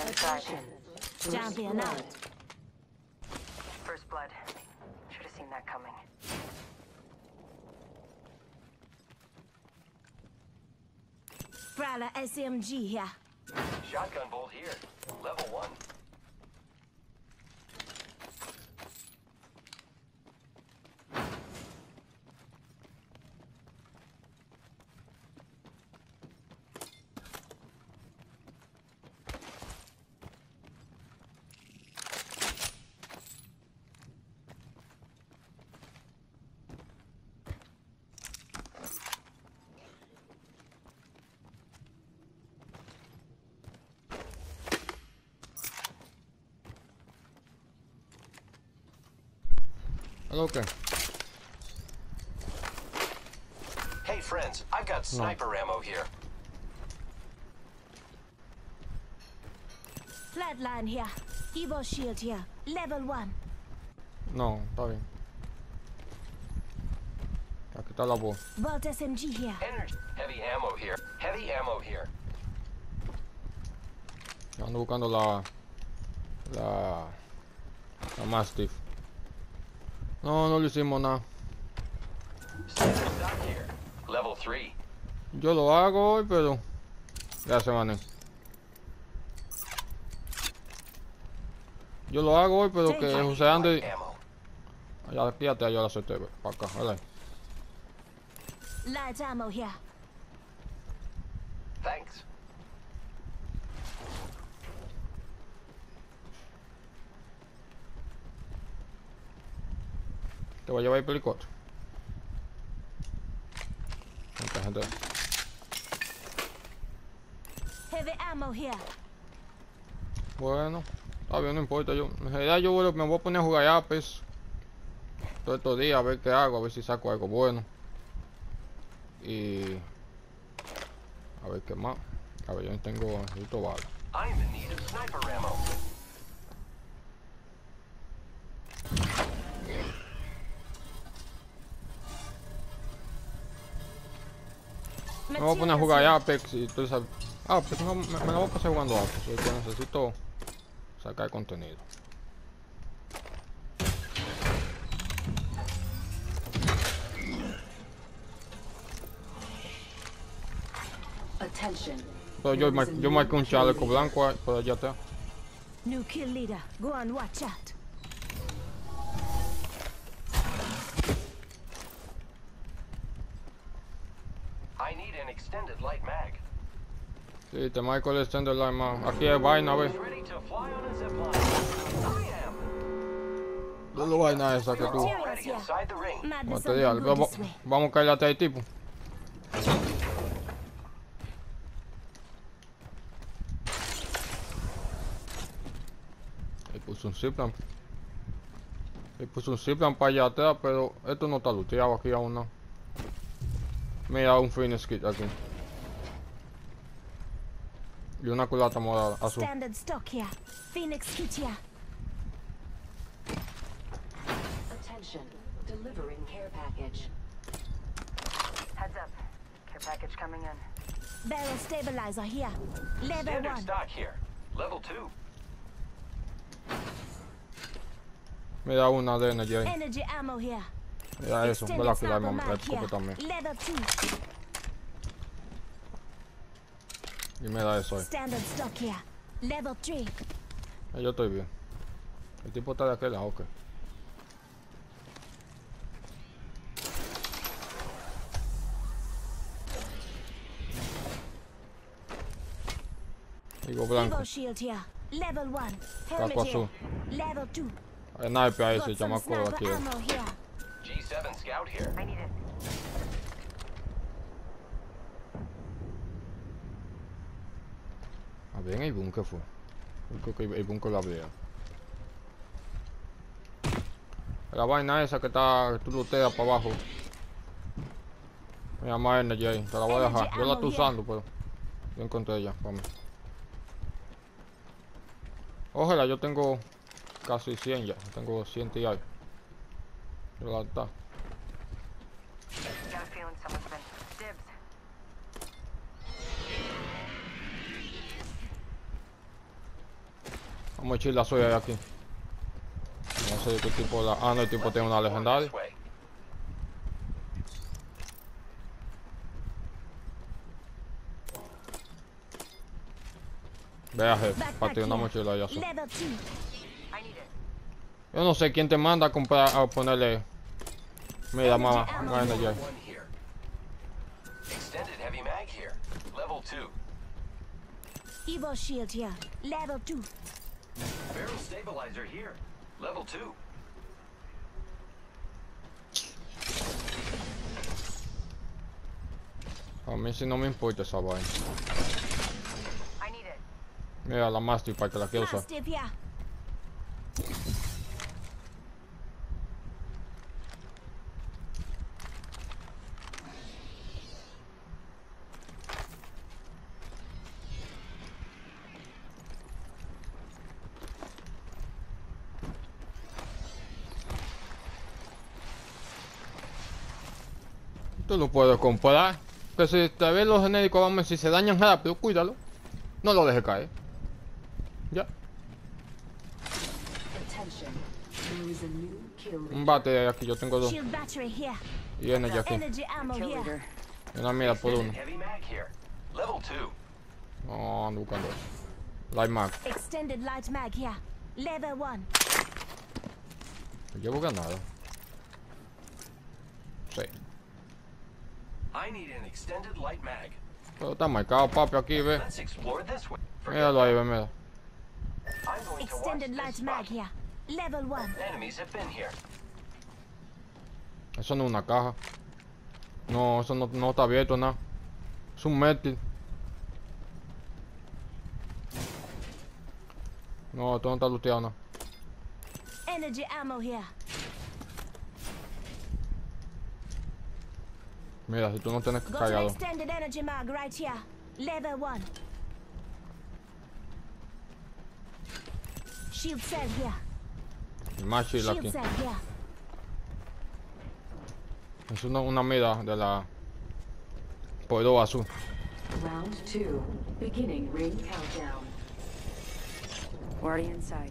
Attention. Champion out. First blood. Should have seen that coming. Prowler SMG here. Shotgun bolt here. Level 1. Okay. Hey friends, I've got sniper ammo here. Flatline here. Evo shield here. Level 1. No, está bien. Aquí está la voz. Bolt SMG here. Energy. Heavy ammo here. Heavy ammo here. Ando buscando la Mastiff. No, no le hicimos nada. Standard stock here. Level 3. Yo lo hago hoy, pero ya se van. Yo lo hago hoy, pero que José ande. Ammo. Ya, fíjate, yo la acepté para acá, ¿vale? Light ammo here. Thanks. Te voy a llevar el pelicocho. Mucha gente. Heavy ammo here. Bueno, está bien, no importa. Yo, en realidad yo me voy a poner a jugar Apex todos estos días, a ver qué hago, a ver si saco algo bueno. Y a ver qué más. A ver, yo no tengo necesito balas. I'm in need of sniper ammo. Me voy a poner a jugar Apex y tú sabes. Apex, no, me la voy a pasar jugando Apex, porque necesito sacar contenido. Attention. Pero yo marqué un chaleco blanco ahí, por allá atrás. New kill leader. Go on, watch out. I need an extended light mag. Sí, te marco el extender line más. Aquí hay vaina, a ver. Ready to fly on a zipline. I am. No lo vaina esa que tú. Already inside the ring. Como Madness te digo, only go this way. vamos a caerle a este tipo. Ahí puso un zipline. Ahí puso un zipline para allá atrás, pero esto no está looteado aquí aún no. Mira un finish kit aquí. Y una culata morada, azul. Standard stock here. Phoenix kit here. Attention. Delivering care package. Heads up. Care package coming in. Barrel stabilizer here. Level Standard 1. stock here. Level 2. Mira una de energy ahí. Energy ammo here. Mira eso, ve la fila sniper de mag escope here. también. Level 2. Y mira eso ahí. Standard stock here. Level 3. Yo estoy bien. El tipo está de aquel lado, ok. Digo blanco. Evo shield here. Level 1. Casco Helmet azul. here. Level 2. Hay sniper ahí, ese Got some chamaco sniper aquí. ammo here. G7 scout here. I need it. A ver, en el búnker fue. Yo creo que el búnker lo abría. La vaina esa que está, que tú looteas para abajo. Me llama Energy ahí, te la voy a dejar. Yo la estoy usando, pero yo encontré ya, para mí. Ojalá, yo tengo casi 100 ya. Tengo 100 y algo. Yo la está. Got a feeling someone's been. Dibs. Vamos a echar la suya de aquí. No sé de qué tipo la... Ah, no, el tipo tiene una legendaria. Vea, jefe, para tirar una mochila ya. Level 2. I need it. Yo no sé quién te manda a comprar, a ponerle... Mira, mamá, vaina ya. One here. Extended heavy mag here. Level 2. Evo shield here. Level 2. Barrel stabilizer here. Level 2. A mí sí no me importa esa vaina. I need it. Mira la Mastiff para que la quiero usar. Mastiff here. Tú lo puedes comprar. Que si te ves los genéricos, vamos, si se dañan rápido, cuídalo. No lo dejes caer. Ya. Attention. There is a new kill Un bate aquí, yo tengo dos. Shield battery here. Y energy aquí. Energy ammo Kill here. leader. Y una mira por uno. Heavy mag here. Level 2. No, ando buscando. Light mag. Extended light mag here. Level 1. No llevo nada. Sí. I need an extended light mag. Pero está marcado, papi, aquí, ve. Let's explore this way. Míralo ahí, ve, mira. I'm going to watch Extended this light mag spot. here. Level 1. Enemies have been here. Eso no es una caja. No, eso no está abierto, nada. Es un metal. No, esto no está looteado, nada. Energy ammo here. Mira, si tú no tienes Got an cargado. extended energy mag right here. Level 1. Shield cell here. Y más chill aquí. Shield cell here. Es una mira de la... Poido azul. Round 2. Beginning ring countdown. We're already inside.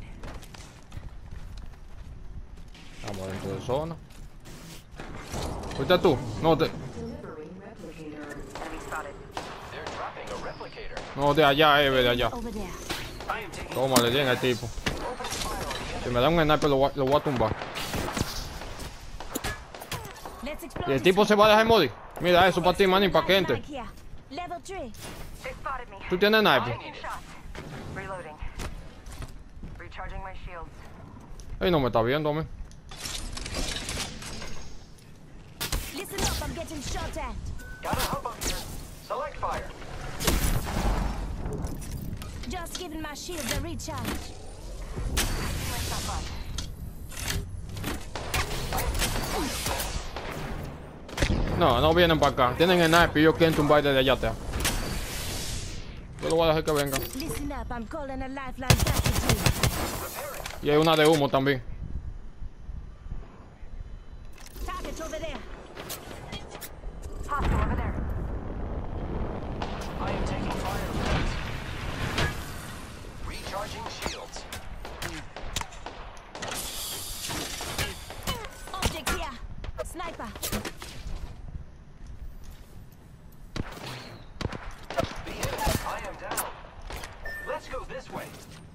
Vamos dentro de zona. ¿Fuiste tú? No, Delivering replicator. Enemy spotted. They're dropping a replicator. no, de allá, de allá. Over there. I am taking Tómale bien al tipo. Si me da un sniper lo voy a tumbar. Let's explore Y el this tipo way. se va a dejar morir. Mira eso para ti, manín, para que entre. Mag here. Level 3. They spotted me. Tú tienes sniper. Taking shots. Reloading. Recharging my shields. Ey, no me está viendo, man. Listen up, I'm getting shot at. Got a hub up here. Select fire. Just giving my shield a recharge. Myself up. No, no vienen para acá. Tienen el sniper y yo quiero tumbar desde allá atrás. Yo lo voy a dejar que vengan. Listen up, I'm calling a lifeline back to you. Y hay una de humo también. Target over there. Hostile over there. I am taking fire. Friends. Recharging shields. Object here. Sniper. I am down. Let's go this way.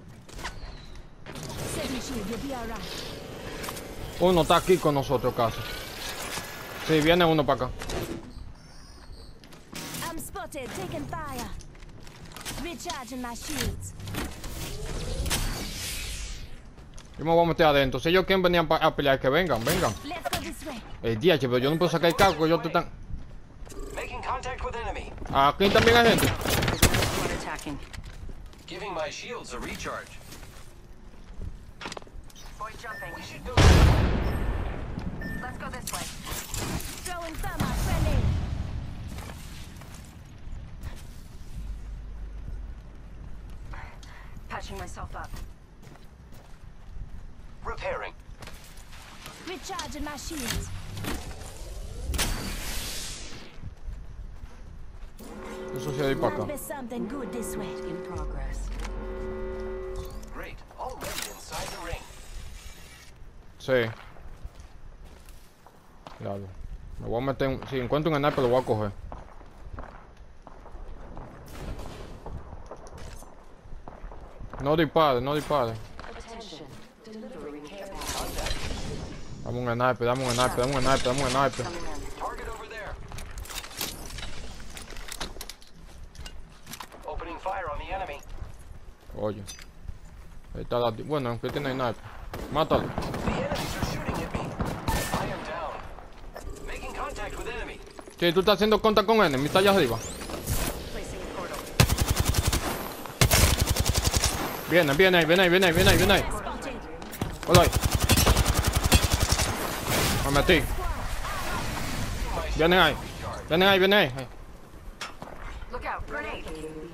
Setting shield, you'll be alright. Uno está aquí con nosotros casi. Sí, viene uno para acá. I'm spotted, taking fire. Recharging my shields. Yo me voy a meter adentro. Si ellos quieren venir a pelear, que vengan, vengan. Let's go this way. El día, pero yo no puedo sacar el cargo, yo te están... Making contact with enemy. Aquí también hay gente. One attacking. Giving my shields a recharge. Boy jumping. We should go. Let's go this way. Throwing thermite, friendly. Patching myself up. Repairing. Recharging my shields. Eso sí hay para Might acá. be something good this way. In progress. Great. All Sí. Claro. Me voy a meter si encuentro un sniper lo voy a coger. No dispare, no dispare. Attention. Delivering care package. Dame un sniper, dame un sniper, dame un sniper, dame un sniper. Coming in. Target over there. Opening fire on the enemy. Oye. Ahí está la... Bueno, aunque tiene sniper. Mátalo. The enemies are shooting at me. I am down. Making contact with enemy. Sí, tú estás haciendo conta con enemy, está allá arriba. Placing a portal. Viene, viene ahí, viene ahí, viene ahí, viene ahí, viene ahí. Spotted. Hola ahí. Me metí. Vienen ahí. Vienen ahí, vienen ahí. Look out, grenade.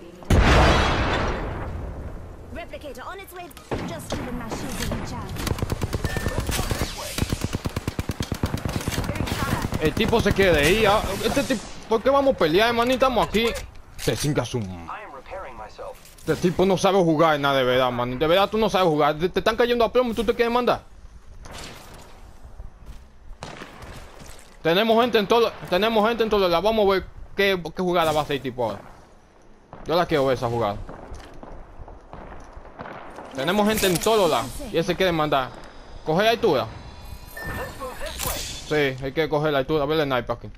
Replicator on its way. Just giving my shields a recharge. Getting shot at. El tipo se quiere ir. Este tipo, ¿por qué vamos a pelear, hermano? Estamos aquí. Se cinca su... I am repairing myself. Este tipo no sabe jugar nada de verdad, man. De verdad tú no sabes jugar. Te están cayendo a plomo y tú te quieres mandar. Tenemos gente en todo. Tenemos gente en todo. Vamos a ver qué jugada va a hacer el tipo ahora. Yo la quiero ver esa jugada. Tenemos gente en todos lados. Y él se quiere mandar. Coge la altura. Let's move this way. Sí, hay que coger la altura. A ver el sniper aquí.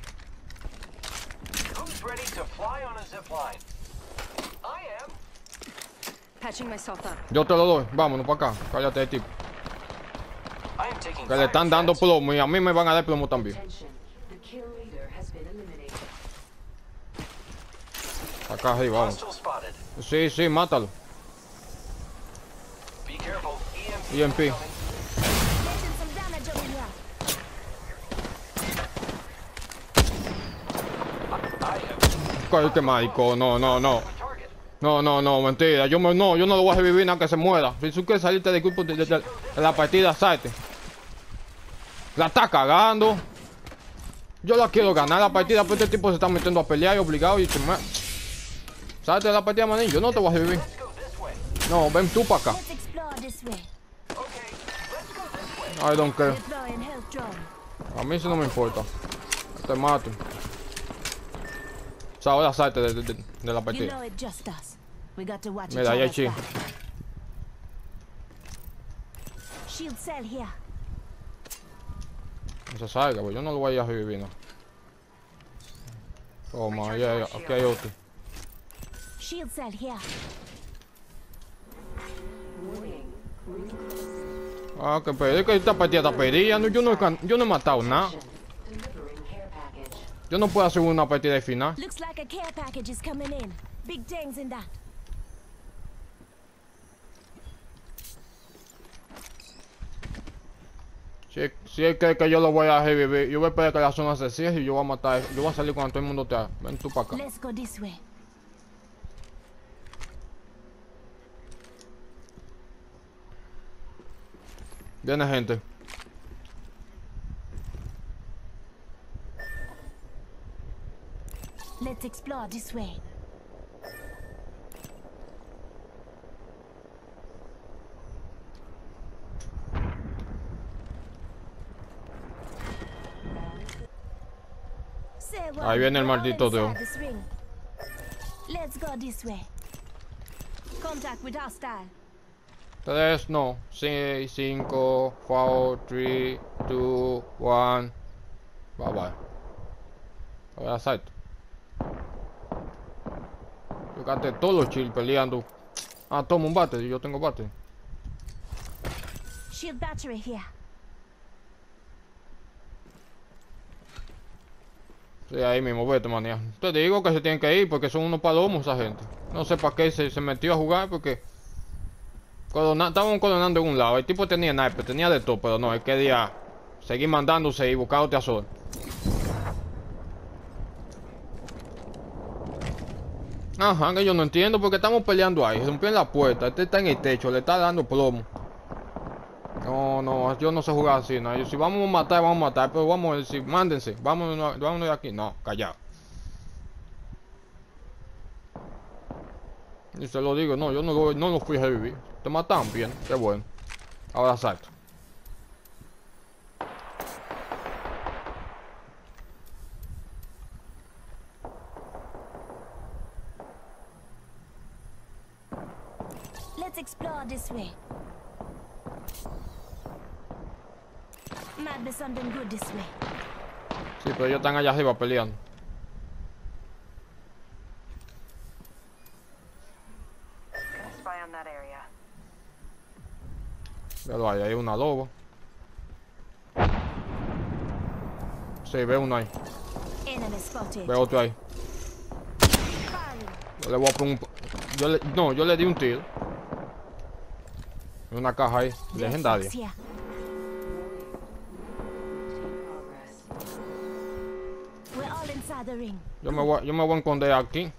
Who's ready to fly on a zip line? I am. Patching myself up. Yo te lo doy. Vámonos para acá. Cállate, tipo. I am taking Que le están fire dando shots. plomo y a mí me van a dar plomo también. Attention. The kill leader has been eliminated. Acá arriba, vamos. Hostile spotted. Sí, sí, mátalo. Be careful. EMP. EMP. coming. Getting some damage over here. I have Qué marico. No, no, no. a target. No, no, no, mentira. Yo no lo voy a revivir nada que se muera. Si tú quieres salirte del grupo de la partida, salte. La está cagando. Yo la quiero ganar la partida, pero este tipo se está metiendo a pelear y obligado y salte de la partida, manín. Yo no te voy a revivir. Let's go this way. No, ven tú para acá. Let's explore this way. Okay, let's go this way. I don't care. Deploying health drone. A mí eso no me importa. Te mato. O sea, ahora salte de la You partida. know it just us. We got to watch Mira, ahí hay each other's chi. back. Shield cell here. No se salga, pues yo no lo voy a revivir, no. Toma, aquí hay otro. Shield cell here. Warning. Ring close. Ah, que pero es que esta partida está perdida. No, yo no he matado nada. Attention. Delivering care package. Yo no puedo hacer una partida de final. Looks like a care package is coming in. Big things in that. Si es que yo lo voy a revivir, yo voy a esperar que la zona se cierre y yo voy a matar. Yo voy a salir cuando todo el mundo te haga. Ven tú para acá. Let's go this way. Viene gente. Let's explore this way. Say what? Ahí viene el We're all maldito inside Dios. this ring. Let's go this way. Contact with hostile. 3, no. 6, 5, 4, 3, 2, 1. Bye bye. Ahora salto. Yo gasté todos los chill peleando. Ah, toma un bate. Yo tengo bate. Shield battery here. Sí, ahí mismo, vete, manía. Te digo que se tienen que ir porque son unos palomos esa gente. No sé para qué se metió a jugar porque... Estaban coronando en un lado. El tipo tenía sniper, tenía de todo, pero no, él quería seguir mandándose y buscándote a sol. Ajá, que yo no entiendo porque estamos peleando ahí. Rompieron la puerta, este está en el techo, le está dando plomo. No, no, yo no sé jugar así, no. Si vamos a matar, vamos a matar, pero vamos a decir, mándense, vámonos de aquí. No, callado. Y se lo digo, no, yo no lo fui a revivir. Te matan bien, qué bueno. Ahora salto. this way. Might be something good this way. Sí, pero ellos están allá arriba peleando. Gonna spy on that area. Véalo ahí, hay una loba. Sí, ve uno ahí. Enemy spotted. Ve otro ahí. Firing. Yo le voy a poner un... No, yo le di un tiro. En una caja ahí, legendaria. Fox here. Progress. We're all inside the ring. Yo me voy a esconder aquí.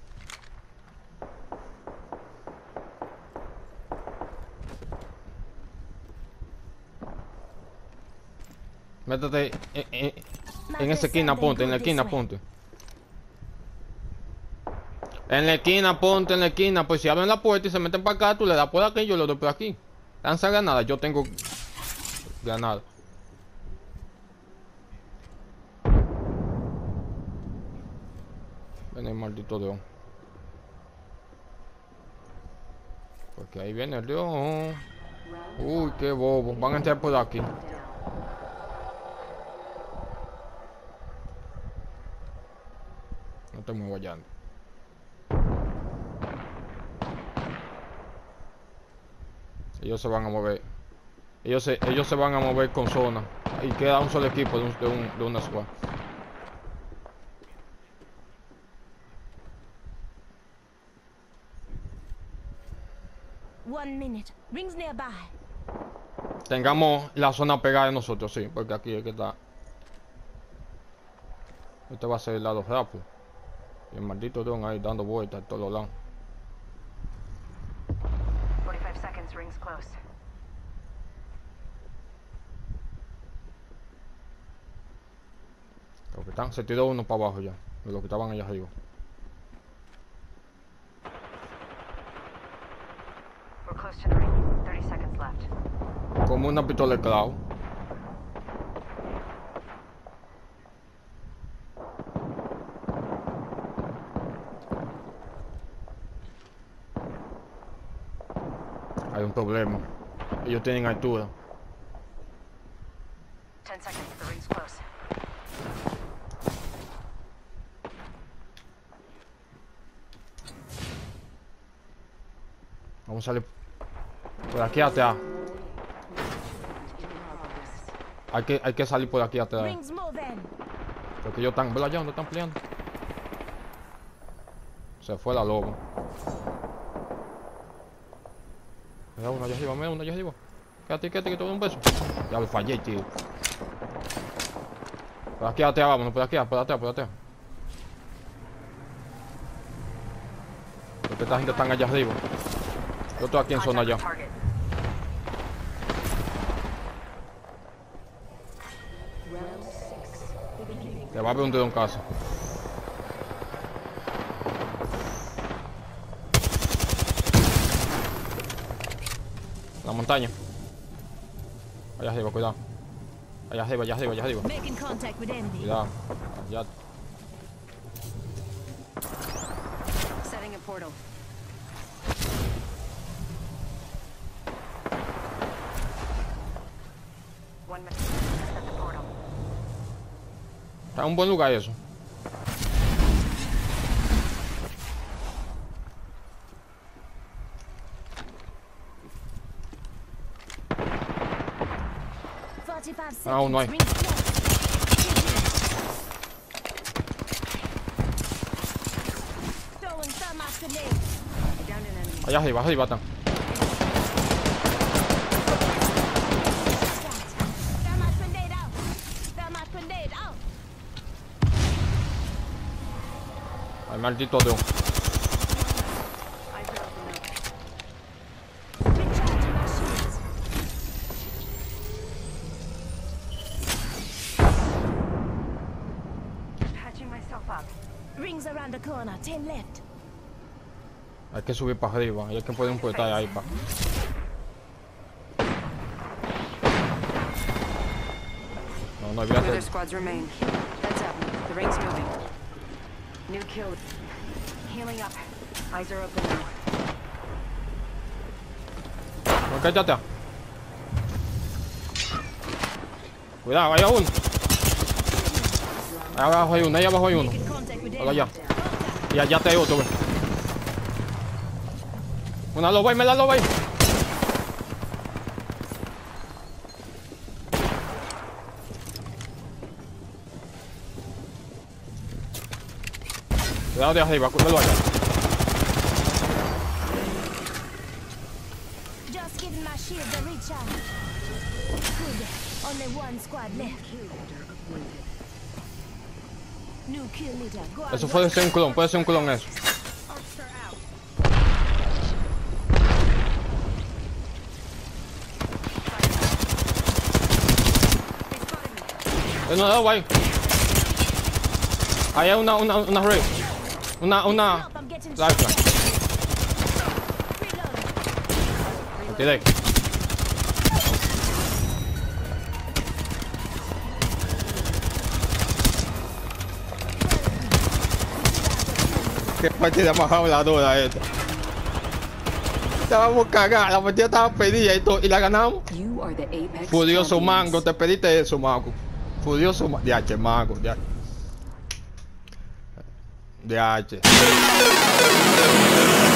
Métete en esa esquina, ponte, en la esquina, ponte. En la esquina, ponte, en la esquina. Pues si abren la puerta y se meten para acá, tú le das por aquí, yo le doy por aquí. Lanza granada, yo tengo granada. Ven el maldito león. Porque ahí viene el león. Uy, qué bobo. Van a entrar por aquí. No te muevas ya. Ellos se van a mover. Ellos se van a mover con zona. Y queda un solo equipo de una squad. One minute. Rings nearby. Tengamos la zona pegada de nosotros, sí. Porque aquí es que está. Este va a ser el lado rápido. Y el maldito león ahí dando vueltas a todos los lados. 45 seconds, rings close. Los que están, se tiró uno para abajo ya. De los que estaban allá arriba. We're close to the ring. 30 seconds left. Como una pistola de clavo. Hay un problema. Ellos tienen altura. 10 seconds, the ring's close. Vamos a salir por aquí atrás. Hay que salir por aquí atrás. Rings moving. Porque ellos están, ¿verdad? Allá donde están peleando. Se fue la loba. Mira uno allá arriba, mira uno allá arriba. Quédate, que te doy un beso. Ya lo fallé, tío. Por aquí atrás, vámonos, por aquí, por atrás, por atrás. Porque esta gente están allá arriba. Yo estoy aquí en zona allá. Target. Round 6. Beginning. Le va a haber un dedo en casa. La montaña. Allá arriba, cuidado. Allá arriba, allá arriba, allá arriba. Making contact with enemy. Cuidado. Allá. Setting a portal. One minute. Set the portal. Está en un buen lugar eso. Ah, uno ahí. Rings close. Throwing thermite grenade. Down an enemy. Allá arriba, arriba están. Thermite grenade out. Thermite grenade out. Ay, maldito dedo. Eyes are open now. Recharging my shields. Patching myself up. Rings around the corner. 10 left. Hay que subir para arriba. Hay que poner un portal ahí para. No, no, Two other olvídate. squads remain. Heads up. The ring's moving. New kill. Healing up. Eyes are open now. Ok, ya está. Cuidado, hay uno. Ahí abajo hay uno, ahí abajo hay uno. Making contact with Hola, allá. enemy. Y allá te hay otro, güey. Una loba ahí, me la loba ahí. Cuidado de arriba, cuidado allá. Just giving my shield a recharge. Good. Only one squad left. New kill leader. Go Eso on. puede ser un clon, puede ser un clon eso. Officer out. Hay una loba ahí. Ahí hay una red. Una Help, I'm getting shot. lifeline. Reloading. Me tiré. Qué partida más habladora esta. Estábamos cagados, la partida estaba perdida y la ganamos. You are the Apex Furioso champions. mango, te pediste eso, mango. Furioso mango. DH, mango, DH. DH.